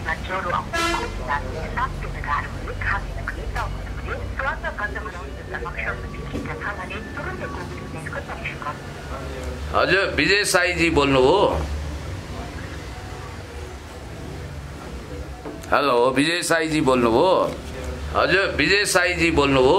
हजुर विजय साईजी बोल्नु हो? हेलो विजय साईजी बोल्नु हो? हजुर विजय साईजी बोल्नु हो?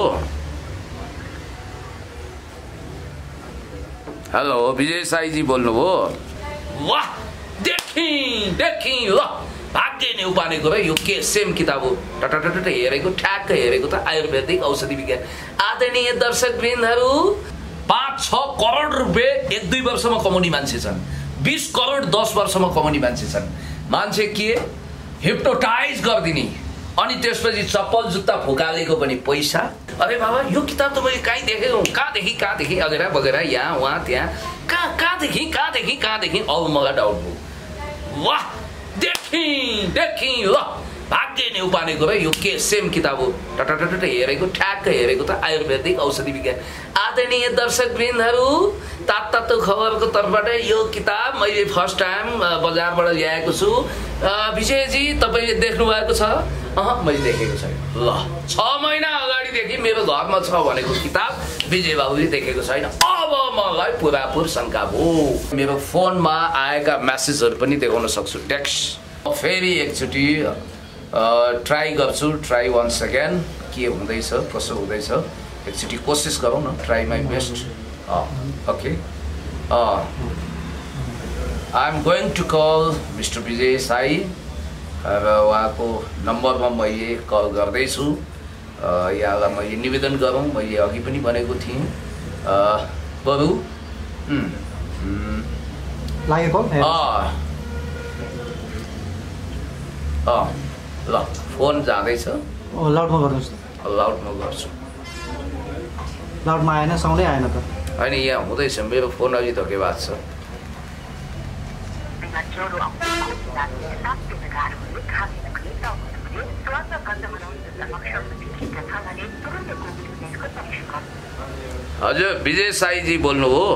हेलो विजय साईजी बोल्नु हो? वाह देखी ल भाग्य नै उपानेको र यो के सेम किताब हो। टटटट हेरेको ठ्याक्क हेरेको त आयुर्वेदिक औषधि विज्ञान। आदरणीय दर्शकवृन्दहरू 5-6 करोड रुपियाँ 1-2 वर्षमा कमाउने मान्छे छन्। 20 करोड 10 वर्षमा कमाउने मान्छे छन्। मान्छे के हिप्नोटाइज गरिदिने अनि त्यसपछि चप्पल जुत्ता फुकालेको पनि पैसा। अरे बाबा यो किताब त मैले कहीँ देखेको कहाँदेखि अगेरा बगेरा यहाँ वहाँ त्यहाँ कहाँदेखि अब मलाई डाउट भयो। वाह देखी ल भाग्य नै उपानेको र यो के सेम किताब हो। टटटट हेरेको ठ्याक्क हेरेको त आयुर्वेदिक औषधि विज्ञान। आदरणीय दर्शकवृन्दहरू तातो खबरको तर्फबाट यो किताब मैले फर्स्ट टाइम बजारबाट ल्याएको छु। विजयजी तपाईले देख्नु भएको छ? मैले देखेको छैन। ल 6 महिना अगाडिदेखि मेरो घरमा छ भनेको किताब विजय बाबुले देखेको छैन। अब मलाई पुरापुर शंका भयो। मेरो फोनमा आएका मेसेजहरू पनि देखाउन सक्छु। टेक्स्ट फेरि एकचोटि ट्राई गर्छु। ट्राई वन्स अगेन के हुँदैछ कसो हुँदैछ एकचोटि कोसिस गरौँ न। Try my best. Okay I am going to call mister Vijay Sai र उहाँको नम्बरमा मैले कल गर्दैछु। यहाँलाई मैले निवेदन गरौँ, मैले अघि पनि भनेको थिएँ बरु ल फोन जाँदैछ। लाउडमा गर्नुहोस्। लाउडमा गर्छु। लाउडमा आएन, साउन्डै आएन त। होइन यहाँ हुँदैछ, मेरो फोन अघि धोकेबाज छ। हजुर विजय साईजी बोल्नु हो?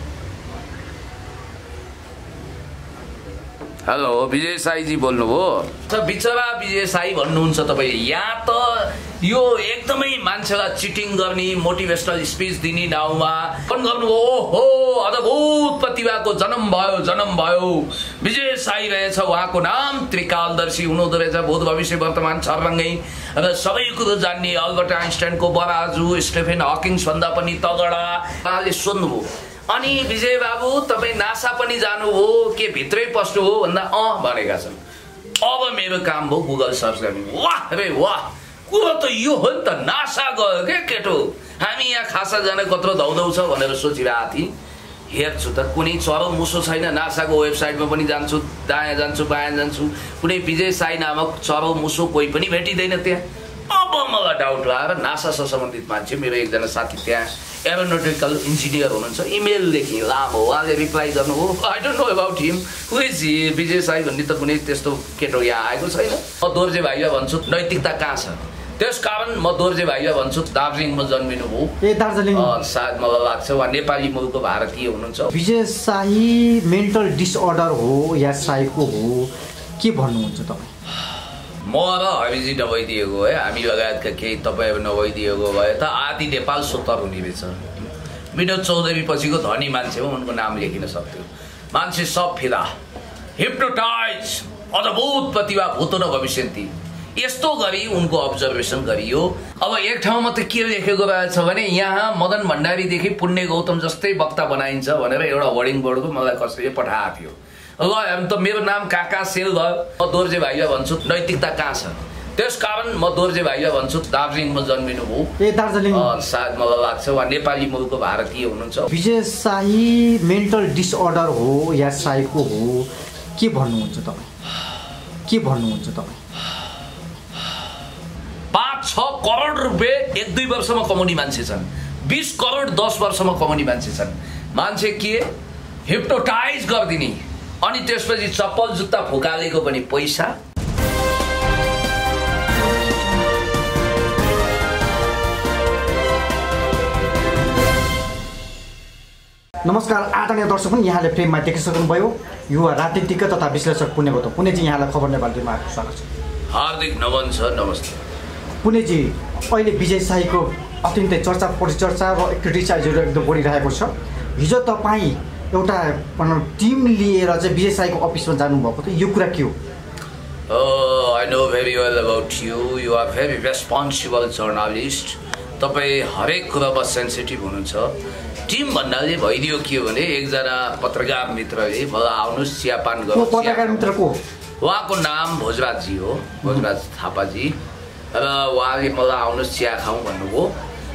हेलो विजय साईजी बोल्नु हो? बिचरा विजय साई भन्नुहुन्छ तपाईले। यहाँ त यो एकदमै मान्छेलाई चिटिङ गर्ने मोटिभेसनल स्पिच दिने नाउँमा फोन गर्नु। ओहो अद्भुत प्रतिभाको जन्म भयो। विजय साई रहेछ, उहाँको नाम त्रिकालदर्शी हुनुहुँदो रहेछ। भूत भविष्य वर्तमान छर्लङ्गै र सबै कुरो जान्ने अल्बर्ट आइन्स्टाइनको बराजु स्टेफेन हकिङ्स भन्दा पनि तगडा। उहाँले सोध्नुभयो अनि विजय बाबु तपाईँ नासा पनि जानु हो के भित्रै पस्नु हो भन्दा भनेका छन्। अब मेरो काम भयो गुगल सर्च गर्ने। वाह रे वाह, कुरो त यो हो नि त, नासा गयो के केटो। हामी यहाँ खासा जाने कत्रो धौधौ छ भनेर सोचिरहेको थिएँ। हेर्छु त कुनै चरो मुसो छैन। नासाको वेबसाइटमा पनि जान्छु, दायाँ जान्छु बायाँ जान्छु, कुनै विजय साई नामक चरो मुसो कोही पनि भेटिँदैन त्यहाँ। अब मलाई डाउट आएर नासासँग सम्बन्धित मान्छे मेरो एकजना साथी त्यहाँ एरोनोटिकल इन्जिनियर हुनुहुन्छ। इमेल लेखेँ लामो, उहाँले रिप्लाई गर्नु हो I don't know about him who is Vijay Sai भन्ने त कुनै त्यस्तो केटो यहाँ आएको छैन। म दोर्जे भाइलाई भन्छु नैतिकता कहाँ छ, त्यसकारण म दोर्जे भाइलाई भन्छु दार्जिलिङमा जन्मिनु हो। दार्जिलिङ सायद मलाई लाग्छ उहाँ नेपाली मूलको भारतीय हुनुहुन्छ। विजय साई मेन्टल डिसअर्डर हो या साइको हो के भन्नुहुन्छ तपाईँ? म र हरिजी नभइदिएको है, हामी लगायतका केही तपाईँ नभइदिएको भए त आदि नेपाल सोतर हुने रहेछ। विनोद चौधरी पछिको धनी मान्छे हो, उनको नाम लेखिन सक्थ्यो। मान्छे सब फिदा, हिप्नोटाइज, अद्भुत प्रतिभा भूत र भविष्यन्ती। यस्तो गरी उनको अब्जर्भेसन गरियो। अब एक ठाउँमा त के लेखेको रहेछ भने यहाँ मदन भण्डारीदेखि पुण्य गौतम जस्तै वक्ता बनाइन्छ भनेर एउटा वर्डिङ बोर्डको मलाई कसैले पठाएको थियो। ल हेर्नु त मेरो नाम काका सेल भयो। म दोर्जे भाइलाई भन्छु नैतिकता कहाँ छ, त्यसकारण म दोर्जे भाइलाई भन्छु दार्जिलिङमा जन्मिनु हो। दार्जिलिङ सायद मलाई लाग्छ उहाँ नेपाली मूलको भारतीय हुनुहुन्छ। विजय साई मेन्टल डिसअर्डर हो या साइको हो के भन्नुहुन्छ तपाईँ? 5-6 करोड रुपियाँ 1-2 वर्षमा कमाउने मान्छे छन्। 20 करोड 10 वर्षमा कमाउने मान्छे छन्। मान्छे के हिप्नोटाइज गरिदिने अनि त्यसपछि चप्पल जुत्ता फुकालेको पनि पैसा। नमस्कार आदरणीय दर्शक, यहाँले फ्रेममा देखिसक्नुभयो युवा राजनीतिज्ञ तथा विश्लेषक पुण्यको त पुण्यजी यहाँलाई खबर नेपाल टिममा स्वागत छ। हार्दिक नमन छ। नमस्ते पुण्यजी, अहिले विजय शाहीको अत्यन्तै चर्चा परिचर्चा र क्रिटिसाइजहरू एकदम बढिरहेको छ। हिजो तपाईँ एउटा टिम लिएर चाहिँ विजय शाहीको अफिसमा जानुभएको थियो, यो कुरा के हो? I know very well about you. You are very responsible journalist. तपाईँ हरेक कुरामा सेन्सिटिभ हुनुहुन्छ। टिम भन्नाले भइदियो के हो भने एकजना पत्रकार मित्रले मलाई आउनुहोस् चियापान गर्नु। पत्रकार मित्र को? उहाँको नाम भोजराजजी हो, भोजराज थापाजी। र उहाँले मलाई आउनुहोस् चिया खाउँ भन्नुभयो।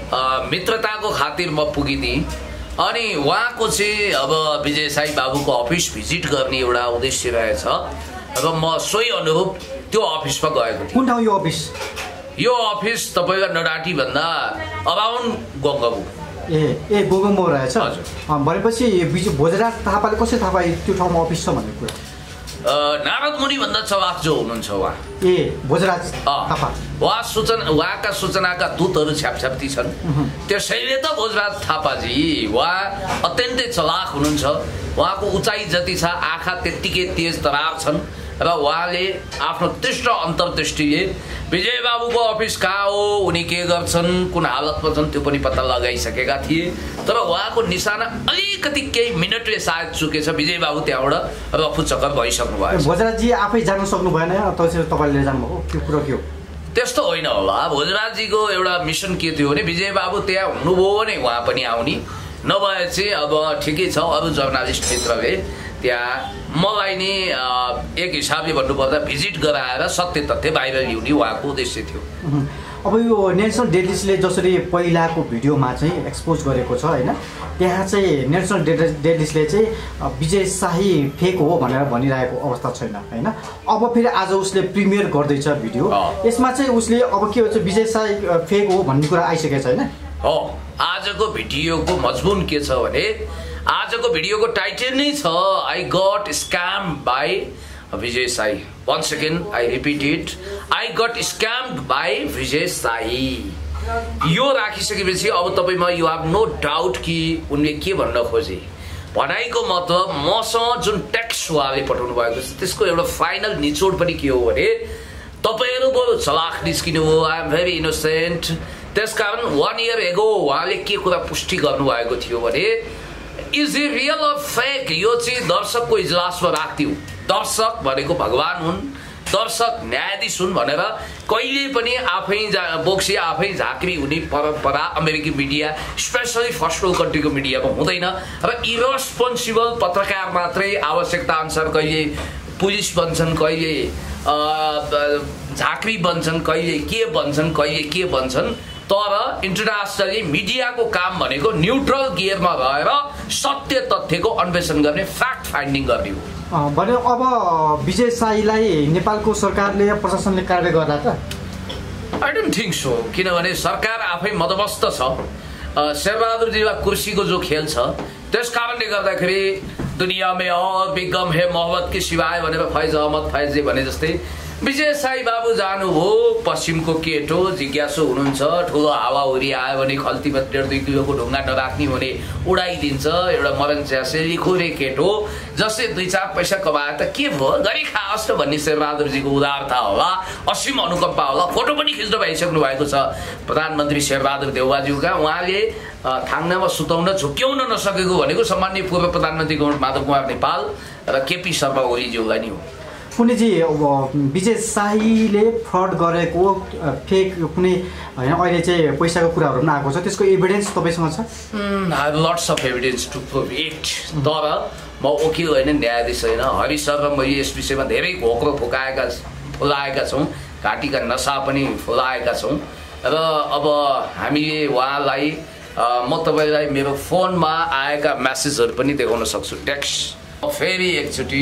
मित्रताको खातिर म पुगिदिएँ। अनि उहाँको चाहिँ अब विजय शाही बाबुको अफिस भिजिट गर्ने एउटा उद्देश्य रहेछ र म सोही अनुरूप त्यो अफिसमा गएको थिएँ। कुन ठाउँ यो अफिस? यो अफिस तपाईँको नडाटी भन्दा अराउन्ड गङ्गाबु। ए गोगम्बो रहेछ। हजुर। भनेपछि भोजराज थापाले कसरी थाहा पाए त्यो ठाउँमा अफिस छ भन्ने कुरा? नारद मुनि भन्दा चलाक जो हुनुहुन्छ उहाँ। भोजराज थापा। उहाँका सूचनाका दूतहरू छ्यापछ्याप्ती छन्। त्यसैले त भोजराज थापाजी उहाँ अत्यन्तै चलाक हुनुहुन्छ। उहाँको उचाइ जति छ आँखा त्यत्तिकै तेज तरार छन् र उहाँले आफ्नो तीक्ष्ण अन्तर्दृष्टिले विजय बाबुको अफिस कहाँ हो, उनी के गर्छन्, कुन हालतमा छन् त्यो पनि पत्ता लगाइसकेका थिए। तर उहाँको निशाना अलिकति केही मिनटले सायद चुकेछ। विजय बाबु त्यहाँबाट रफु चक्कर भइसक्नु भयो। भोजराजजी आफै जान सक्नु भएन, तपाईँले जानुभयो, त्यो कुरो के हो? त्यस्तो होइन होला। भोजराजजीको एउटा मिसन के थियो भने विजय बाबु त्यहाँ हुनुभयो भने उहाँ पनि आउने, नभए चाहिँ अब ठिकै छ अरू जर्नालिस्ट मित्रले त्यहाँ मलाई नि एक हिसाबले भन्नुपर्दा भिजिट गराएर सत्य तथ्य बाहिर ल्याउने उहाँको उद्देश्य थियो। अब यो नेसनल डेलिसले जसरी पहिलाको भिडियोमा चाहिँ एक्सपोज गरेको छ होइन, त्यहाँ चाहिँ नेसनल डेलिसले चाहिँ विजय शाही फेक हो भनेर भनिरहेको अवस्था छैन होइन। अब फेरि आज उसले प्रिमियर गर्दैछ भिडियो, यसमा चाहिँ उसले अब के भन्छ विजय शाही फेक हो भन्ने कुरा आइसकेको छ होइन। हो, आजको भिडियोको मजमुन के छ भने आजको भिडियोको टाइटल नै छ I got scam by Vijay Shahi. Once again I repeat it, I got scammed by Vijay Shahi. यो राखिसकेपछि अब तपाईँमा यु हेभ नो डाउट कि उनले के भन्न खोजे। भनाइको मतलब मसँग जुन टेक्स्ट उहाँले पठाउनु भएको छ त्यसको एउटा फाइनल निचोड पनि के हो भने तपाईँहरू बरु चलाक निस्किनु हो, आई एम भेरी इनोसेन्ट। त्यसकारण 1 year एगो उहाँले के कुरा पुष्टि गर्नुभएको थियो भने is a real or fake, यो चाहिँ दर्शकको इजलासमा राख्थ्यौँ। दर्शक भनेको भगवान हुन्, दर्शक न्यायाधीश हुन् भनेर कहिले पनि आफै बोक्सी आफै झाँक्री हुने परम्परा अमेरिकी मिडिया स्पेसली फर्स्ट वर्ल्ड कन्ट्रीको मिडियामा हुँदैन। र इरेस्पोन्सिबल पत्रकार मात्रै आवश्यकता अनुसार कहिले पुलिस बन्छन्, कहिले झाँक्री बन्छन्, कहिले के बन्छन्, कहिले के बन्छन्। तर इन्टरनेसनली मिडियाको काम भनेको न्युट्रल गियरमा रहेर सत्य तथ्यको अन्वेषण गर्ने, फ्याक्ट फाइन्डिङ गर्ने हो। भने अब विजय शाहीलाई नेपालको सरकारले प्रशासनले कारबाही गर्ला त? आई डोन्ट थिङ्क सो, किनभने सरकार आफै मदमस्त छ। शेरबहादुरजीलाई कुर्सीको जो खेल छ त्यस कारणले गर्दाखेरि दुनियाँ में और भी गम है मोहब्बत के सिवाय भनेर फैज अहमद फैजले भने जस्तै विजय शाही बाबु जानुभयो। पश्चिमको केटो जिज्ञासु हुनुहुन्छ, ठुलो हावाहुरी आयो भने खल्तीमा 1.5-2 किलोको ढुङ्गा नराख्ने भने उडाइदिन्छ। एउटा मरन च्यासे लिखोरे केटो जसले 2-4 पैसा कमाए त के भयो, गरी खाओस् त भन्ने शेरबहादुरजीको उदारता होला, असीम अनुकम्पा होला। फोटो पनि खिच्नु भइसक्नु भएको छ प्रधानमन्त्री शेरबहादुर देउवाज्यूका। उहाँले थाङ्नामा सुताउन झुक्क्याउन नसकेको भनेको सम्माननीय पूर्व प्रधानमन्त्री माधव कुमार नेपाल र केपी शर्मा ओलीज्यूलाई नि हो। पुण्यजी, विजय शाहीले फ्रड गरेको फेक कुनै होइन अहिले चाहिँ पैसाको कुराहरू पनि आएको छ, त्यसको एभिडेन्स तपाईँसँग छ? I have lots of evidence to prove it. तर म वकिल होइन, न्यायाधीश होइन। हरि सर र मैले यस विषयमा धेरै घोक्रो फुलाएका छौँ, घाँटीका नसा पनि फुलाएका छौँ। र अब हामीले उहाँलाई म तपाईँलाई मेरो फोनमा आएका मेसेजहरू पनि देखाउन सक्छु, टेक्स्ट। फेरि एकचोटि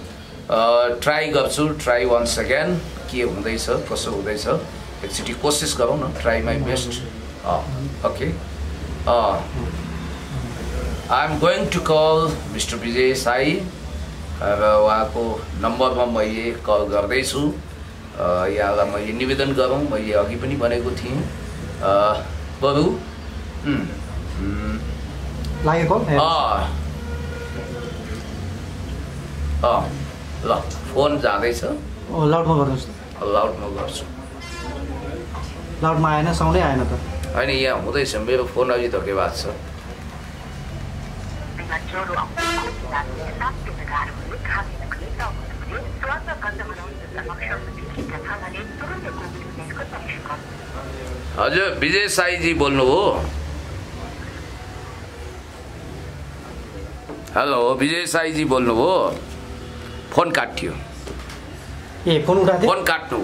ट्राई गर्छु, ट्राई वन्स अगेन, के हुँदैछ कसो हुँदैछ एकचोटि कोसिस गरौँ न, try my best. Okay, I am going to call mister Vijay Shahi र उहाँको नम्बरमा मैले कल गर्दैछु। यहाँलाई मैले निवेदन गरौँ, मैले अघि पनि भनेको थिएँ बरु ल फोन जाँदैछ लाउडमा गर्नुहोस् लाउडमा गर्छु लाउडमा आएन साउन्डै आएन त होइन यहाँ हुँदैछ मेरो फोन अघि त के भएको छ हजुर विजय साईजी बोल्नुभयो हेलो विजय साईजी बोल्नुभयो फोन काट्यो ए फोन उठाएको फोन काट्नु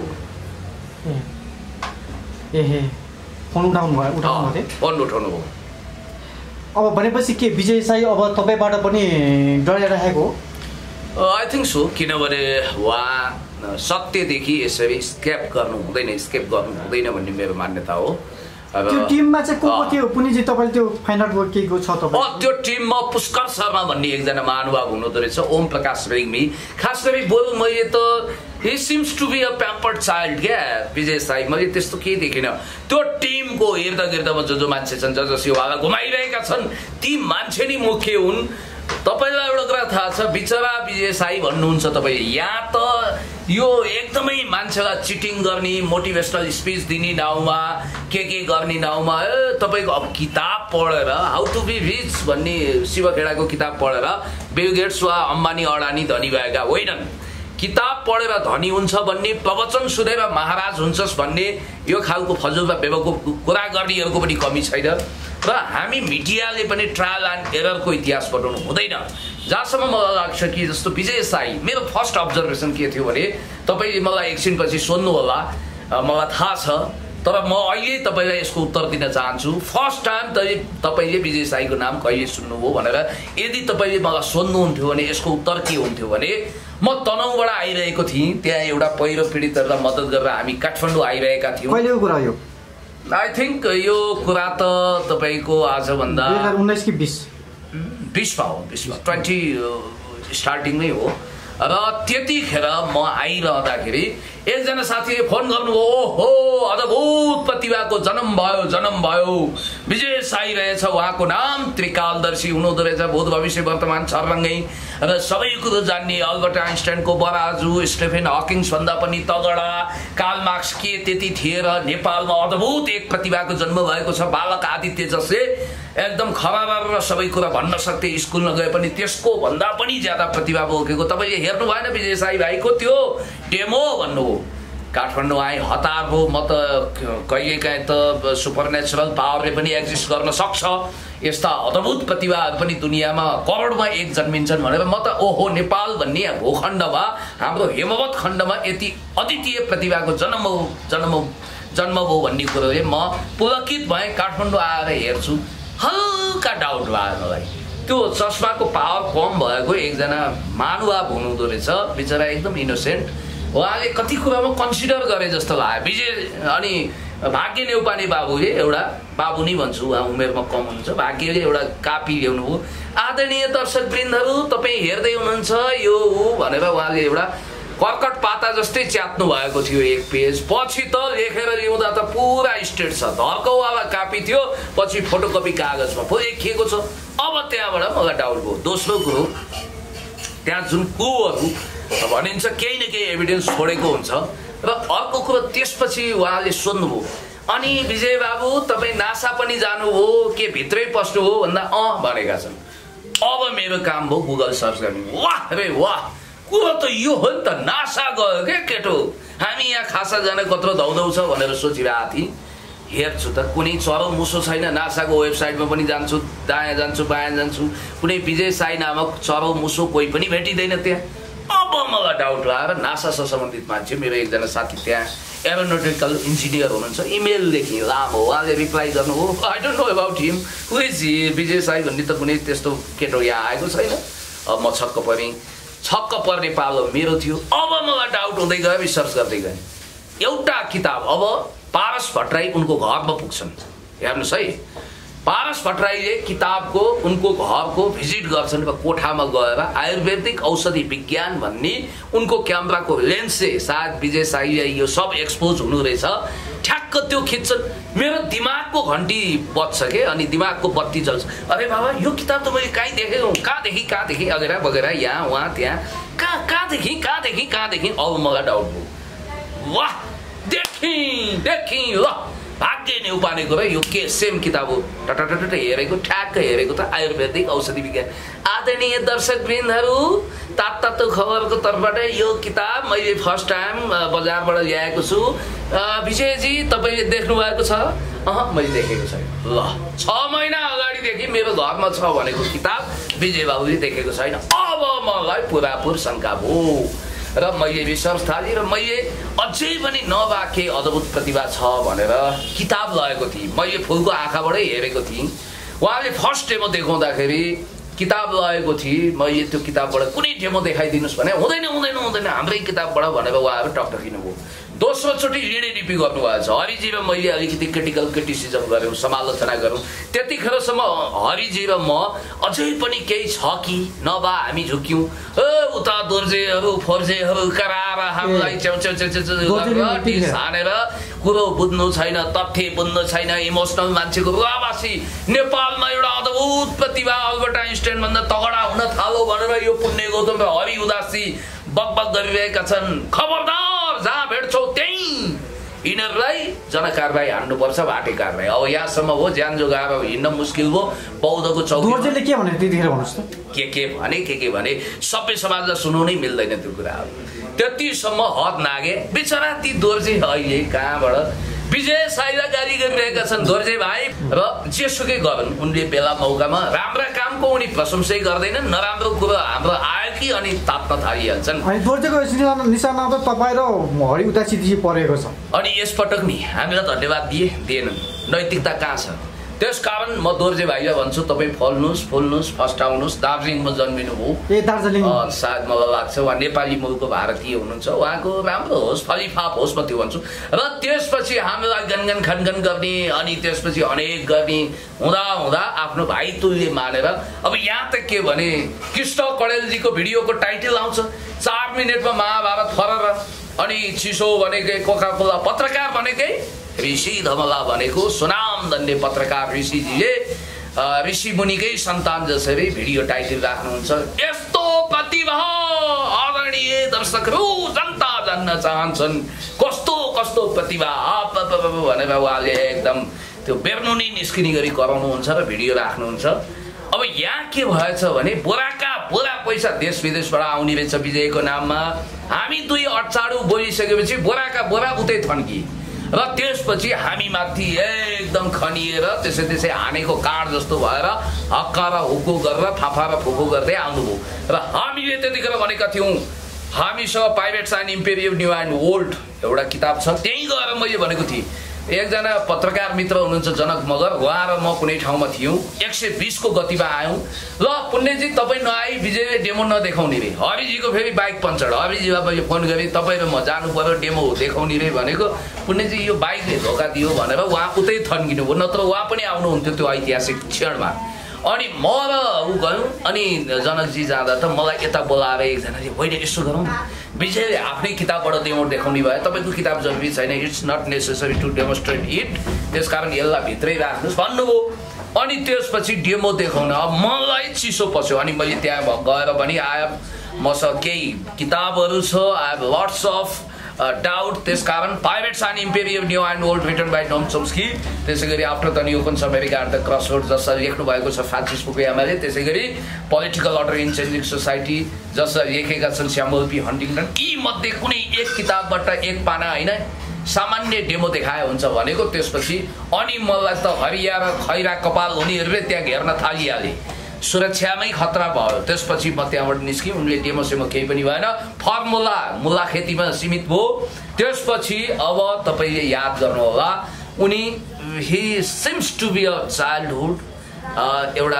ए फोन उठाउनु भयो फोन उठाउनु भयो अब भनेपछि के विजय साई अब तपाईँबाट पनि डराइराखेको आई थिङ्क सो किनभने उहाँ सत्यदेखि यसरी स्केप गर्नु हुँदैन भन्ने मेरो मान्यता हो त्यो टिममा चाहिँ को के हो पुनीजी तपाईँले त्यो फाइन्ड आउट के को छ तपाईँ त्यो टिममा पुष्कर शर्मा भन्ने एकजना महानुभाव हुनुहुँदो रहेछ ओम प्रकाश रेग्मी खास गरी बरु मैले त he seems to be a pampered child क्या विजय साई मैले त्यस्तो केही देखिनँ त्यो टिमको इर्दगिर्दमा जो मान्छे छन् जस यो भागा घुमाइरहेका छन् ती मान्छे नै मुख्य हुन् तपाईलाई एउटा कुरा थाहा छ बिचरा विजय साई भन्नुहुन्छ तपाईँ यहाँ त यो एकदमै मान्छेलाई चिटिङ गर्ने मोटिभेसनल स्पिच दिने नाउँमा के गर्ने नाउँमा तपाईँको अब किताब पढेर हाउ टु बी रिच भन्ने शिव खेडाको किताब पढेर बिल गेट्स वा अम्बानी अडानी धनी भएका होइनन् किताब पढेर धनी हुन्छ भन्ने प्रवचन सुनेर महाराज हुन्छस् भन्ने यो खालको फजुल र बेवकुफ कुरा गर्नेहरूको पनि कमी छैन र हामी मिडियाले पनि ट्रायल एन्ड एररको इतिहास बताउनु हुँदैन जहाँसम्म मलाई लाग्छ कि जस्तो विजय साई मेरो फर्स्ट अब्जर्भेसन के थियो भने तपाईँले मलाई एकछिनपछि सोध्नु होला मलाई थाहा छ तर म अहिले तपाईँलाई यसको उत्तर दिन चाहन्छु फर्स्ट टाइम तपाईँले विजय साईको नाम कहिले सुन्नुभयो भनेर यदि तपाईँले मलाई सोध्नुहुन्थ्यो भने यसको उत्तर के हुन्थ्यो भने म तनहुँबाट आइरहेको थिएँ त्यहाँ एउटा पहिरो पीडितहरूलाई मद्दत गरेर हामी काठमाडौँ आइरहेका थियौँ कहिलेको कुरा यो आई थिङ्क यो कुरा त तपाईँको आजभन्दा 2019 कि 20 मा हो 20 स्टार्टिङमै हो र त्यतिखेर म आइरहँदाखेरि एकजना साथीले फोन गर्नुभयो ओहो अद्भुत प्रतिभाको जन्म भयो विजय साई रहेछ उहाँको नाम त्रिकालदर्शी हुनुहुँदो रहेछ भूत भविष्य वर्तमान छर्लङ्गै र सबै कुरो जान्ने अल्बर्ट आइन्स्टाइनको बराजु स्टेफेन हकिङ्स भन्दा पनि तगडा कार्ल मार्क्स के त्यति थिए र नेपालमा अद्भुत एक प्रतिभाको जन्म भएको छ बालक आदित्य जसले एकदम खराब र सबै कुरा भन्न सक्थे स्कुल नगए पनि त्यसको भन्दा पनि ज्यादा प्रतिभा बोकेको तपाईँले हेर्नु भएन विजय साई भाइको त्यो डेमो भन्नु काठमाडौँ आए हतार हो म त कहिलेकाहीँ त सुपरनेचुरल पावरले पनि एक्जिस्ट गर्न सक्छ यस्ता अद्भुत प्रतिभाहरू पनि दुनियाँमा करोडमा एक जन्मिन्छन् भनेर म त ओहो नेपाल भन्ने भूखण्डमा हाम्रो हेमवत खण्डमा यति अद्वितीय प्रतिभाको जन्म भयो भन्ने कुरोले म पुलकित भएँ काठमाडौँ आएर हेर्छु हल्का डाउट भयो मलाई त्यो चस्माको पावर कम भएको एकजना महानुभाव हुनुहुँदो रहेछ बिचरा एकदम इनोसेन्ट उहाँले कति कुरामा कन्सिडर गरे जस्तो लाग्यो विजय अनि भाग्य नेउपाने बाबुले एउटा बाबु नै भन्छु उहाँ उमेरमा कम हुनुहुन्छ भाग्यले एउटा कापी ल्याउनु हो आदरणीय दर्शक वृन्दहरू तपाईँ हेर्दै हुनुहुन्छ यो भनेर उहाँले एउटा कर्कट पाता जस्तै च्यात्नु भएको थियो एक पेज पछि त लेखेर ल्याउँदा त पुरा स्टेट छ धर्कौवाला कापी थियो पछि फोटोकपी कागजमा पो लेखिएको छ अब त्यहाँबाट मलाई डाउट भयो दोस्रो कुरो त्यहाँ जुन कोहरू भनिन्छ केही न केही एभिडेन्स छोडेको हुन्छ र अर्को कुरो त्यसपछि उहाँले सोध्नुभयो अनि विजय बाबु तपाईँ नासा पनि जानुभयो के भित्रै पस्नु हो भन्दा भनेका छन् अब मेरो काम भयो गुगल सर्च गर्ने वाह रे वाह कुरो त यो हो नि त नासा गयो के केटो हामी यहाँ खासा जाने कत्रो धौधौ छ भनेर सोचिरहेको थिएँ हेर्छु त कुनै चरो मुसो छैन नासाको वेबसाइटमा पनि जान्छु दायाँ जान्छु बायाँ जान्छु कुनै विजय साई नामक चरो मुसो कोही पनि भेटिँदैन त्यहाँ अब मलाई डाउट आएर नासासँग सम्बन्धित मान्छे मेरो एकजना साथी त्यहाँ एरोनोटिकल इन्जिनियर हुनुहुन्छ इमेल लेखेँ लामो उहाँले रिप्लाई गर्नुभयो I don't know about him who is Vijay Sai भन्ने त कुनै त्यस्तो केटो यहाँ आएको छैन अब म छक्क पर्ने पालो मेरो थियो अब मलाई डाउट हुँदै गयो रिसर्च गर्दै गएँ एउटा किताब अब पारस भट्टराई उनको घरमा पुग्छन् हेर्नुहोस् है पारस भट्टराईले किताबको उनको घरको भिजिट गर्छन् र कोठामा गएर आयुर्वेदिक औषधि विज्ञान भन्ने उनको क्यामेराको लेन्सले सायद विजय साईले यो सब एक्सपोज हुनु रहेछ ठ्याक्क त्यो खिच्छन् मेरो दिमागको घन्टी बज्छ के अनि दिमागको बत्ती जल्छ अरे बाबा यो किताब त मैले कहीँ देखेको कहाँदेखि अगेरा बगेरा यहाँ वहाँ त्यहाँ कहाँदेखि अब मलाई डाउट भयो वाह देखि ल भाग्य नै उपानेको र यो के सेम किताब हो टटटट हेरेको ठ्याक्क हेरेको त आयुर्वेदिक औषधि विज्ञान। आदरणीय दर्शकवृन्दहरू तातो खबरको तर्फबाट यो किताब मैले फर्स्ट टाइम बजारबाट ल्याएको छु। विजयजी तपाईँले देख्नु भएको छ? मैले देखेको छैन। ल 6 महिना अगाडिदेखि मेरो घरमा छ भनेको किताब विजय बाबुले देखेको छैन। अब मलाई पुरापुर शङ्का भयो र मैले रिसर्च थालेँ र मैले अझै पनि नवाके अद्भुत प्रतिभा छ भनेर किताब लगेको थिएँ। मैले फुलको आँखाबाटै हेरेको थिएँ। उहाँले फर्स्ट डेमो देखाउँदाखेरि किताब लगेको थिएँ। मैले त्यो किताबबाट कुनै डेमो देखाइदिनुहोस् भने हुँदैन हाम्रै किताबबाट भनेर उहाँहरू टक्टकिनु भयो। दोस्रोचोटि रिपी गर्नुभएको छ। हरिजी र मैले अलिकति क्रिटिकल क्रिटिसिजम गऱ्यौँ, समालोचना गऱ्यौँ। त्यतिखेरसम्म हरिजी र म अझै पनि केही छ कि नभए हामी झुक्यौँ उता दोर्जेहरू फोर्जेहरू कराएर हामीलाई हानेर कुरो बुझ्नु छैन, तथ्य बुझ्नु छैन, इमोसनल मान्छेको रुवावासी नेपालमा एउटा अद्भुत प्रतिभा अल्बर्ट आइन्स्टाइन भन्दा तगडा हुन थालो भनेर यो पुण्य गौतम र हरि उदासी बकबक गरिरहेका छन्। खबरदार, जहाँ भेट्छौ त्यही यिनीहरूलाई जनकारबाही हान्नुपर्छ, भाटे कारबाही। अब यहाँसम्म हो, ज्यान जोगाएर हिँड्न मुस्किल भयो। बौद्धको चौकी के भने त्यतिखेर भन्नुहोस् त? के भने सबै समाजलाई सुनाउनै मिल्दैन त्यो कुराहरू। त्यतिसम्म हद नागे बिचरा ती दोर्जे अहिले कहाँबाट विजय साईलाई गाली गरिरहेका छन्। दोर्जे भाइ र जेसुकै गरौँ, उनले बेला मौकामा राम्रा कामको उनी प्रशंसै गर्दैनन्, नराम्रो कुरो हाम्रो आयो कि अनि तात्न थालिहाल्छन्। अनि दोर्जेको निशाना त तपाईँ र हरि उदासीजी परेको छ। अनि यसपटक नि हामीलाई धन्यवाद दिएनन्। नैतिकता कहाँ छ? त्यसकारण म दोर्जे भाइलाई भन्छु, तपाईँ फल्नुहोस्, फर्स्ट आउनुहोस्। दार्जिलिङमा जन्मिनु भयो, दार्जिलिङ सायद मलाई लाग्छ उहाँ नेपाली मूलको भारतीय हुनुहुन्छ। उहाँको राम्रो होस्, फलिफाप होस्, म त्यो भन्छु। र त्यसपछि हामीलाई गनगन खनगन गर्ने अनि त्यसपछि अनेक गर्ने हुँदा आफ्नो भाइ तुल्य मानेर अब यहाँ त के भने कृष्ण कडेलजीको भिडियोको टाइटल आउँछ 4 मिनटमा महाभारत फरर, अनि चिसो भनेकै कोकाकोला, पत्रकार भनेकै ऋषि धमला भनेको सुनामधन्य पत्रकार ऋषिजीले ऋषि मुनिकै सन्तान जसरी भिडियो टाइटल राख्नुहुन्छ। यस्तो प्रतिभा आदरणीय दर्शकहरू जनता जान्न चाहन्छन्, कस्तो प्रतिभा भनेर उहाँले एकदम त्यो बेर्नुनी निस्किने गरी कराउनुहुन्छ र भिडियो राख्नुहुन्छ। अब यहाँ के भएछ भने बोराका बोरा पैसा देश विदेशबाट आउने रहेछ विजयको नाममा। हामी 2 अचाडु बोलिसकेपछि बोराका बोरा उतै थन्की र त्यसपछि हामी माथि एकदम खनिएर त्यसै हानेको काँड जस्तो भएर हक्का र हुक्कु गरेर फाफा र फुकु गर्दै आउनुभयो। र हामीले त्यतिखेर भनेका थियौँ हामीसँग pirates and imperial new and old एउटा किताब छ, त्यहीँ गएर मैले भनेको थिएँ। एकजना पत्रकार मित्र हुनुहुन्छ जनक मगर, उहाँ र म कुनै ठाउँमा थियौँ, 120 को गतिमा आयौँ। ल पुण्यजी तपाईँ नआई विजयले डेमो नदेखाउने रे, हरिजीको फेरि बाइक पञ्चर, हरिजीलाई मैले फोन गरेँ तपाईँ र म जानु पर्यो डेमो देखाउने रे भनेको। पुण्यजी यो बाइकले धोका दियो भनेर उहाँ उतै थन्किनु भयो, नत्र उहाँ पनि आउनुहुन्थ्यो त्यो ऐतिहासिक क्षणमा। अनि म र ऊ गयौँ। अनि जनकजी जाँदा त मलाई यता बोलाएर एकजनाले होइन यसो गरौँ, विजयले आफ्नै किताबबाट डेमो देखाउने भयो, तपाईँको किताब जरुरी छैन, it's not necessary to demonstrate it, त्यसकारण यसलाई भित्रै राख्नुहोस् भन्नुभयो। अनि त्यसपछि डेमो देखाउन अब मलाई चिसो पस्यो। अनि मैले त्यहाँ गएर पनि मसँग केही किताबहरू छ, I have lots of doubt. त्यसकारण pirates and imperial new and old written by Noam Chomsky, त्यसै गरी after the new opens America at the crossroad जसरी लेख्नु भएको छ फ्रान्सिस फुकुयामाले, त्यसै गरी political order in changing society जसरी लेखेका छन् स्यामुअल पी हन्टिङटन, यी मध्ये कुनै एक किताबबाट एक पाना होइन सामान्य डेमो देखाए हुन्छ भनेको। त्यसपछि अनि मलाई त हरिया र खैरा कपाल हुनेहरूले त्यहाँ घेर्न थालिहाले, सुरक्षामै खतरा भयो। त्यसपछि म त्यहाँबाट निस्केँ, उनले डेमोसेमो केही पनि भएन, फर्मुला मुला खेतीमा सीमित भयो। त्यसपछि अब तपाईँले याद गर्नुहोला उनी he seems to be a childhood एउटा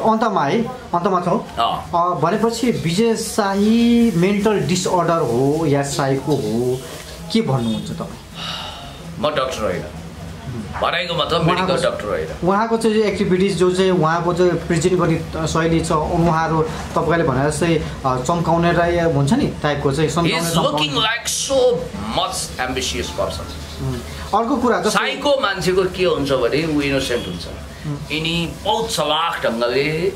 अन्तमा छौँ भनेपछि विजय शाही मेन्टल डिसअर्डर हो या साइको हो, के भन्नुहुन्छ तपाईँ? म डक्टर होइन, भनाइको मतलब मेडिकल डक्टर होइन। उहाँको चाहिँ एक्टिभिटिज जो चाहिँ उहाँको चाहिँ प्रेजेन्ट गर्ने शैली छ, उहाँहरू तपाईँले भने जस्तै चम्काउने हुन्छ नि टाइपको चाहिँ। अर्को कुरा साइको मान्छेको के हुन्छ भने ऊ इनोसेन्ट हुन्छ, यिनी बहुत चलाक ढङ्गले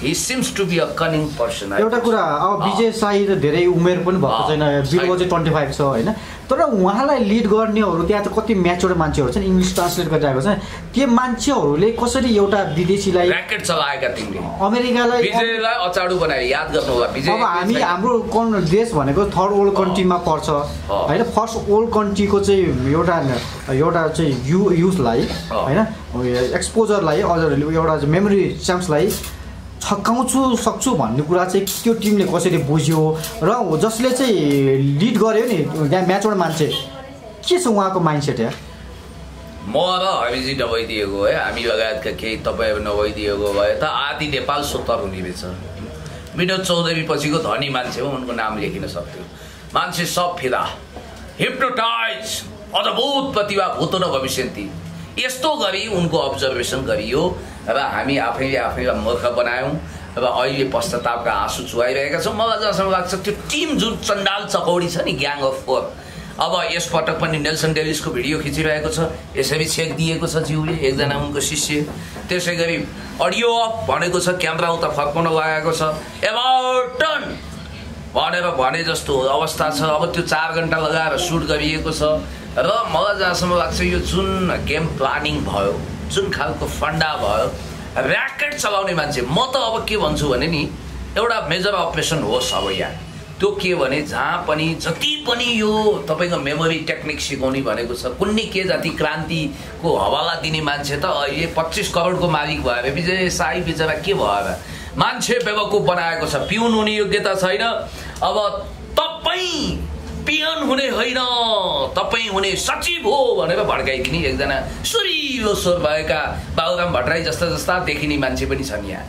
he seems to be a cunning person. एउटा कुरा अब विजय साई त धेरै उमेर पनि भएको छैन, बिलो चाहिँ 25 छ हैन, तर उहाँलाई लिड गर्नेहरू त्यहाँ त कति म्याच्योर्ड मान्छेहरू छन्, इङ्ग्लिस ट्रान्सलेट गरिरहेको छ, त्यो मान्छेहरूले कसरी एउटा विदेशीलाई र्याकेट चलाएका तिमीले अमेरिकालाई विजयलाई अचाडु बनाए, याद गर्नु होला विजय। अब हाम्रो देश भनेको थर्ड वर्ल्ड कन्ट्रीमा पर्छ हैन, फर्स्ट वर्ल्ड कन्ट्रीको चाहिँ एउटा चाहिँ युथलाई हैन एक्सपोजरलाई एउटा मेमोरी चान्सलाई छक्काउँछु सक्छु भन्ने कुरा चाहिँ त्यो टिमले कसरी बुझ्यो र जसले चाहिँ लिड गर्यो नि त्यहाँ म्याचबाट मान्छे के छ उहाँको माइन्डसेट यार? म र हरिजी नभइदिएको है, हामी लगायतका केही तपाईँ नभइदिएको भए त आदि नेपाल सोत्तर हुने रहेछ। विनोद चौधरी पछिको धनी मान्छे हो, उनको नाम लेखिन सक्थ्यो। मान्छे सब फिदा, हिप्नोटाइज, अद्भुत प्रतिभा भूतो न भविष्यन्ती, यस्तो गरी उनको अब्जर्भेसन गरियो र हामी आफैलाई मूर्ख बनायौँ र अहिले पश्चातापका आँसु चुहाइरहेका छौँ। मलाई जहाँसम्म लाग्छ त्यो टिम जुन चण्डाल चकौडी छ नि, ग्याङ अफ फोर, अब यसपटक पनि नेल्सन डेलिसको भिडियो खिचिरहेको छ, यसरी चेक दिएको छ ज्यूले, एकजना उनको शिष्य। त्यसै गरी अडियो अफ भनेको छ, क्यामेरा उता फर्काउन लागेको छ, एभर्टन भनेर भने जस्तो अवस्था छ। अब त्यो 4 घण्टा लगाएर सुट गरिएको छ र मलाई जहाँसम्म लाग्छ यो जुन गेम प्लानिङ भयो, जुन खालको फन्डा भयो, र्याकेट चलाउने मान्छे, म त अब के भन्छु भने नि एउटा मेजर अपरेसन होस् अब यहाँ, त्यो के भने जहाँ पनि जति पनि यो तपाईँको मेमोरी टेक्निक सिकाउने भनेको छ, कुन्नी के जाति क्रान्तिको हवाला दिने मान्छे त अहिले 25 करोडको मालिक भएर विजय साई बिचरा के भएर मान्छे बेवकुफ बनाएको छ। पिउन हुने योग्यता छैन, अब तपाईँ पियन हुने होइन, तपाईँ हुने सचिव हो भनेर भड्काइदिने एकजना सुरिलो स्वर भएका बाबुराम भट्टराई जस्ता देखिने मान्छे पनि छन् यहाँ।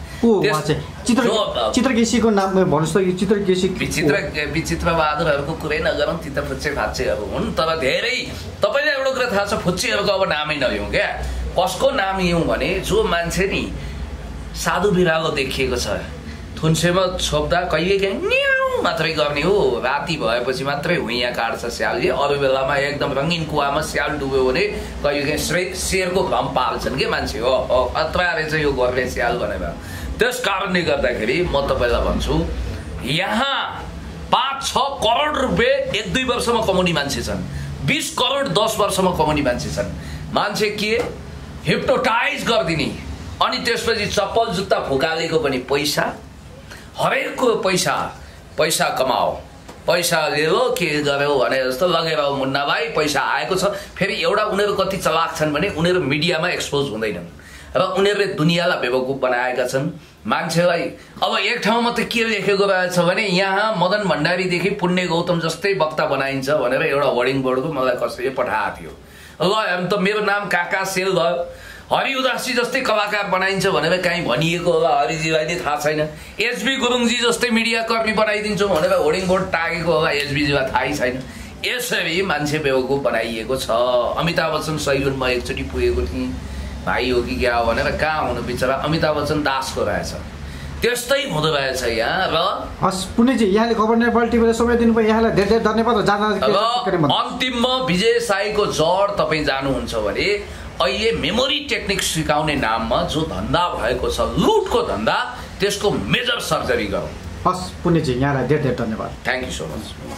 चित्रकेशीको नाम भन्नुहोस् त, चित्रकेशी विचित्र बहादुरहरूको कुरै नगरौँ, ती त फुच्चे फाच्चेहरू हुन्, तर धेरै तपाईँलाई एउटा कुरा थाहा छ, फुच्चेहरूको अब नामै नलिउँ क्या। कसको नाम लिउँ भने जो मान्छे नि साधु बिरालो देखिएको छ, थुन्सेमा छोप्दा कहिलेकाहीँ न्याउ मात्रै गर्ने हो, राति भएपछि मात्रै हुइयाँ काट्छ स्यालले, अरू बेलामा एकदम रङ्गिन कुवामा स्याल डुब्यो भने कहिलेकाहीँ शेरको भ्रम पाल्छन् के मान्छे हो खतरा रहेछ यो गर्ने स्याल भनेर। त्यस कारणले गर्दाखेरि म तपाईँलाई भन्छु, यहाँ 5-6 करोड रुपियाँ 1-2 वर्षमा कमाउने मान्छे छन्, 20 करोड 10 वर्षमा कमाउने मान्छे छन्। मान्छे के हिप्नोटाइज गरिदिने, अनि त्यसपछि चप्पल जुत्ता फुकालेको पनि पैसा, हरेकको पैसा कमाओ, पैसा लियो के गर्यो भने जस्तो लगेर मुन्ना भाइ पैसा आएको छ। फेरि एउटा उनीहरू कति चलाक छन् भने उनीहरू मिडियामा एक्सपोज हुँदैनन् र उनीहरूले दुनियाँलाई बेवकुफ बनाएका छन् मान्छेलाई। अब एक ठाउँमा त के लेखेको रहेछ भने यहाँ मदन भण्डारीदेखि पुण्य गौतम जस्तै वक्ता बनाइन्छ भनेर एउटा वर्डिङ बोर्डको मलाई कसैले पठाएको थियो। ल हेर्नु त, मेरो नाम काका सेल भयो, हरि उदासी जस्तै कलाकार बनाइन्छ भनेर काहीँ भनिएको होला, हरिजीलाई नै थाहा छैन। एचबी गुरुङजी जस्तै मिडियाकर्मी बनाइदिन्छौँ भनेर होर्डिङ बोर्ड टागेको होला, एचबीजीलाई थाहै छैन। यसरी मान्छे बेवकुफ बनाइएको छ। अमिताभ बच्चन सैलुनमा एकचोटि पुगेको थिएँ, भाइ हो कि क्या हो भनेर, कहाँ हुनु बिचरा अमिताभ बच्चन दासको रहेछ, त्यस्तै हुँदो रहेछ यहाँ। र पुण्यजी यहाँले खबर नेपाल टिभीले समय दिनुभयो, यहाँलाई धेरै धन्यवाद। अन्तिममा विजय साईको जड तपाईँ जानुहुन्छ भने अहिले मेमोरी टेक्निक सिकाउने नाममा जो धन्दा भएको छ, लुटको धन्दा, त्यसको मेजर सर्जरी गरौँ। हस् पुण्यजी, यहाँलाई धेरै धेरै धन्यवाद। Thank you so much.